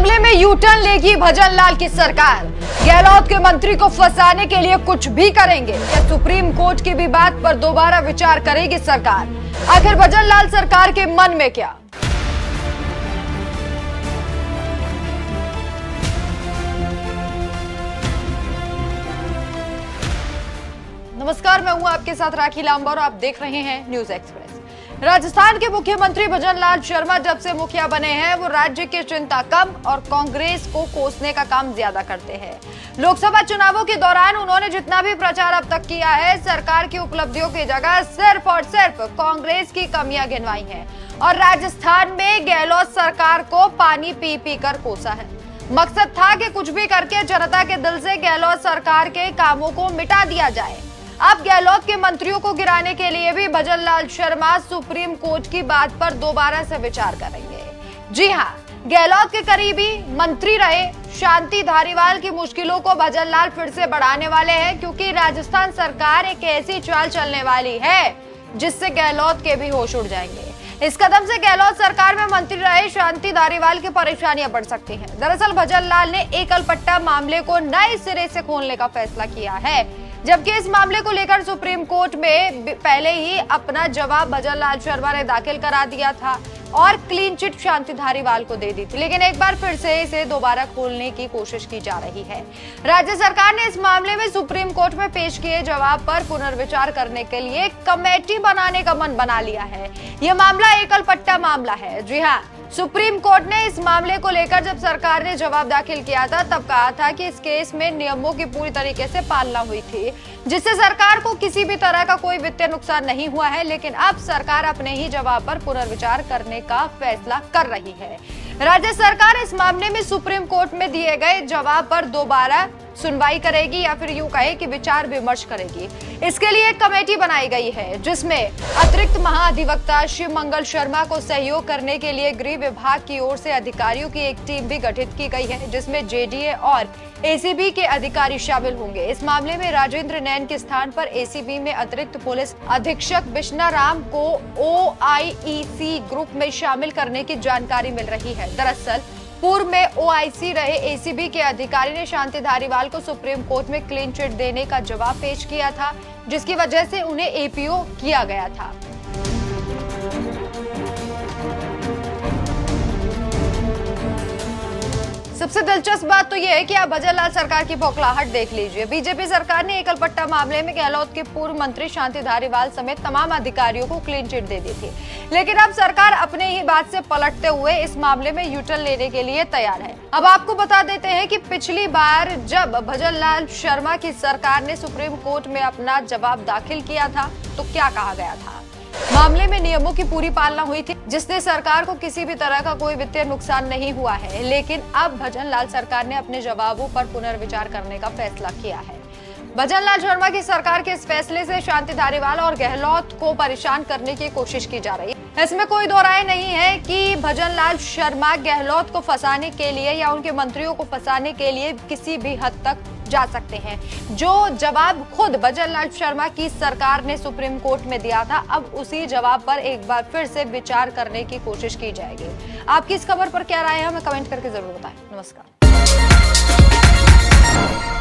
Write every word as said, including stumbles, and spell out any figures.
मामले में U turn लेगी भजन लाल की सरकार। गहलोत के मंत्री को फंसाने के लिए कुछ भी करेंगे। क्या सुप्रीम कोर्ट की भी बात पर दोबारा विचार करेगी सरकार? आखिर भजन लाल सरकार के मन में क्या? नमस्कार, मैं हूं आपके साथ राखी लांबा और आप देख रहे हैं न्यूज एक्सप्रेस। राजस्थान के मुख्यमंत्री भजन लाल शर्मा जब से मुखिया बने हैं, वो राज्य की चिंता कम और कांग्रेस को कोसने का काम ज्यादा करते हैं। लोकसभा चुनावों के दौरान उन्होंने जितना भी प्रचार अब तक किया है, सरकार की उपलब्धियों की जगह सिर्फ और सिर्फ कांग्रेस की कमियां गिनवाई हैं और राजस्थान में गहलोत सरकार को पानी पी पी कर कोसा है। मकसद था कि कुछ भी करके जनता के दिल से गहलोत सरकार के कामों को मिटा दिया जाए। अब गहलोत के मंत्रियों को गिराने के लिए भी भजन लाल शर्मा सुप्रीम कोर्ट की बात पर दोबारा से विचार करेंगे। जी हां, गहलोत के करीबी मंत्री रहे शांति धारीवाल की मुश्किलों को भजन लाल फिर से बढ़ाने वाले हैं, क्योंकि राजस्थान सरकार एक ऐसी चाल चलने वाली है जिससे गहलोत के भी होश उड़ जाएंगे। इस कदम से गहलोत सरकार में मंत्री रहे शांति धारीवाल की परेशानियां बढ़ सकती हैं। दरअसल भजन लाल ने एकल पट्टा मामले को नए सिरे से खोलने का फैसला किया है, जबकि इस मामले को लेकर सुप्रीम कोर्ट में पहले ही अपना जवाब भजन लाल शर्मा ने दाखिल करा दिया था और क्लीन चिट शांति धारीवाल को दे दी थी, लेकिन एक बार फिर से इसे दोबारा खोलने की कोशिश की जा रही है। राज्य सरकार ने इस मामले में सुप्रीम कोर्ट में पेश किए जवाब पर पुनर्विचार करने के लिए कमेटी बनाने का मन बना लिया है। यह मामला एकल पट्टा मामला है। जी हाँ, सुप्रीम कोर्ट ने इस मामले को लेकर जब सरकार ने जवाब दाखिल किया था, तब कहा था कि इस केस में नियमों की पूरी तरीके से पालना हुई थी, जिससे सरकार को किसी भी तरह का कोई वित्तीय नुकसान नहीं हुआ है। लेकिन अब सरकार अपने ही जवाब पर पुनर्विचार करने का फैसला कर रही है। राज्य सरकार इस मामले में सुप्रीम कोर्ट में दिए गए जवाब पर दोबारा सुनवाई करेगी या फिर यूं कहे कि विचार विमर्श करेगी। इसके लिए एक कमेटी बनाई गई है, जिसमें अतिरिक्त महाधिवक्ता शिव मंगल शर्मा को सहयोग करने के लिए गृह विभाग की ओर से अधिकारियों की एक टीम भी गठित की गई है, जिसमें जेडीए और एसीबी के अधिकारी शामिल होंगे। इस मामले में राजेंद्र नैन के स्थान पर एसीबी में अतिरिक्त पुलिस अधीक्षक बिश्ना राम को ओआईसी ग्रुप में शामिल करने की जानकारी मिल रही है। दरअसल पूर्व में ओआईसी रहे एसीबी के अधिकारी ने शांति धारीवाल को सुप्रीम कोर्ट में क्लीन चिट देने का जवाब पेश किया था, जिसकी वजह से उन्हें एपीओ किया गया था। सबसे दिलचस्प बात तो यह है कि आप भजन लाल सरकार की बौखलाहट देख लीजिए। बीजेपी सरकार ने एकल पट्टा मामले में गहलोत के पूर्व मंत्री शांति धारीवाल समेत तमाम अधिकारियों को क्लीन चिट दे दी थी, लेकिन अब सरकार अपने ही बात से पलटते हुए इस मामले में यू टर्न लेने के लिए तैयार है। अब आपको बता देते हैं कि पिछली बार जब भजन लाल शर्मा की सरकार ने सुप्रीम कोर्ट में अपना जवाब दाखिल किया था, तो क्या कहा गया था? मामले में नियमों की पूरी पालना हुई थी, जिससे सरकार को किसी भी तरह का कोई वित्तीय नुकसान नहीं हुआ है। लेकिन अब भजन लाल सरकार ने अपने जवाबों पर पुनर्विचार करने का फैसला किया है। भजन लाल शर्मा की सरकार के इस फैसले से शांति धारीवाल और गहलोत को परेशान करने की कोशिश की जा रही है। इसमें कोई दो राय नहीं है कि भजन लाल शर्मा गहलोत को फंसाने के लिए या उनके मंत्रियों को फंसाने के लिए किसी भी हद तक जा सकते हैं। जो जवाब खुद भजन लाल शर्मा की सरकार ने सुप्रीम कोर्ट में दिया था, अब उसी जवाब पर एक बार फिर से विचार करने की कोशिश की जाएगी। आपकी इस खबर पर क्या राय है, हमें कमेंट करके जरूर बताएं। नमस्कार।